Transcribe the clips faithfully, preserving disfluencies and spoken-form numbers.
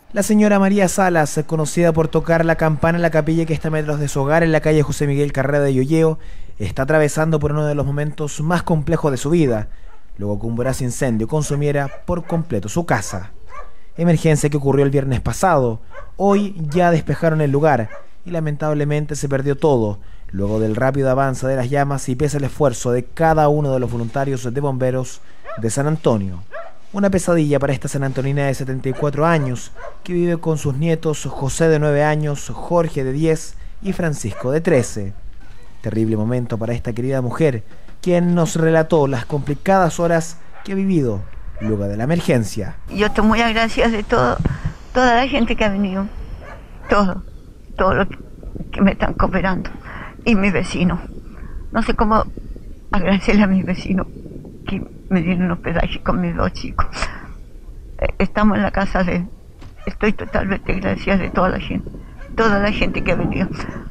La señora María Salas, conocida por tocar la campana en la capilla que está a metros de su hogar en la calle José Miguel Carrera de Llolleo, está atravesando por uno de los momentos más complejos de su vida, luego que un voraz incendio consumiera por completo su casa. Emergencia que ocurrió el viernes pasado. Hoy ya despejaron el lugar y lamentablemente se perdió todo, luego del rápido avance de las llamas y pese al esfuerzo de cada uno de los voluntarios de bomberos de San Antonio. Una pesadilla para esta sanantonina de setenta y cuatro años, que vive con sus nietos José de nueve años, Jorge de diez y Francisco de trece. Terrible momento para esta querida mujer, quien nos relató las complicadas horas que ha vivido luego de la emergencia. Yo estoy muy agradecida de todo, toda la gente que ha venido, todo, todo lo que me están cooperando, y mis vecinos. No sé cómo agradecerle a mis vecinos que me dieron hospedaje con mis dos chicos. Estamos en la casa de... Estoy totalmente agradecida de toda la gente, toda la gente que ha venido.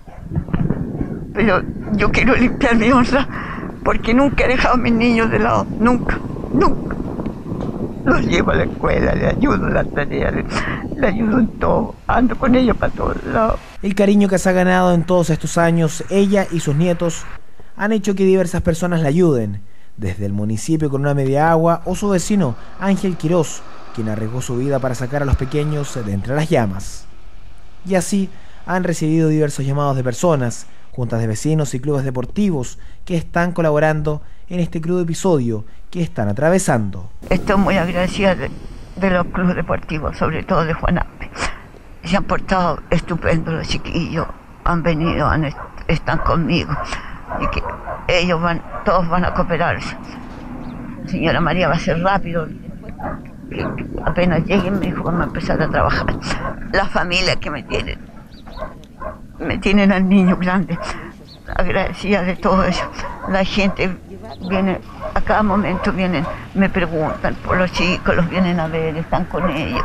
Pero yo quiero limpiar mi honra, porque nunca he dejado a mis niños de lado, nunca, nunca. Los llevo a la escuela, les ayudo en las tareas, les, les ayudo en todo, ando con ellos para todos lados. El cariño que se ha ganado en todos estos años, ella y sus nietos, han hecho que diversas personas la ayuden, desde el municipio con una media agua o su vecino Ángel Quirós, quien arriesgó su vida para sacar a los pequeños de entre las llamas. Y así han recibido diversos llamados de personas, juntas de vecinos y clubes deportivos que están colaborando en este crudo episodio que están atravesando. Estoy muy agradecida de, de los clubes deportivos, sobre todo de Juanape. Se han portado estupendo los chiquillos, han venido, han, están conmigo, y que ellos van, todos van a cooperarse. La señora María va a ser rápido, que apenas lleguen me dijo, vamos a empezar a trabajar. La familia que me tienen, me tienen al niño grande, agradecida de todo eso. La gente viene, a cada momento vienen, me preguntan por los chicos, los vienen a ver, están con ellos.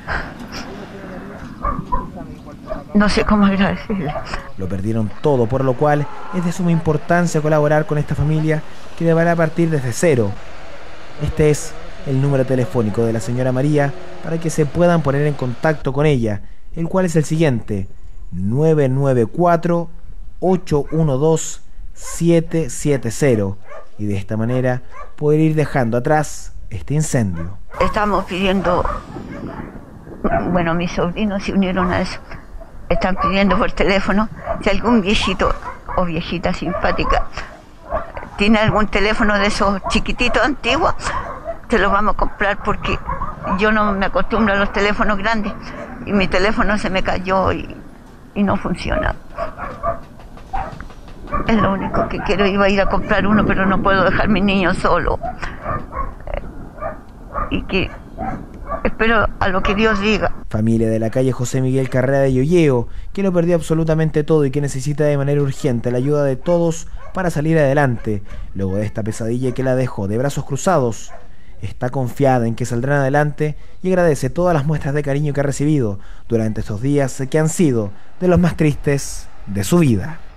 No sé cómo agradecerles. Lo perdieron todo, por lo cual es de suma importancia colaborar con esta familia que deberá partir desde cero. Este es el número telefónico de la señora María para que se puedan poner en contacto con ella, el cual es el siguiente: nueve nueve cuatro, ocho uno dos, siete siete cero, y de esta manera poder ir dejando atrás este incendio. Estamos pidiendo, bueno, mis sobrinos se unieron a eso, están pidiendo por teléfono si algún viejito o viejita simpática tiene algún teléfono de esos chiquititos antiguos, te los vamos a comprar, porque yo no me acostumbro a los teléfonos grandes y mi teléfono se me cayó y, y no funciona. Es lo único que quiero. Iba a ir a comprar uno, pero no puedo dejar a mis niños solos. Eh, y que espero a lo que Dios diga. Familia de la calle José Miguel Carrera de Llolleo, que lo perdió absolutamente todo y que necesita de manera urgente la ayuda de todos para salir adelante, luego de esta pesadilla que la dejó de brazos cruzados. Está confiada en que saldrán adelante y agradece todas las muestras de cariño que ha recibido durante estos días que han sido de los más tristes de su vida.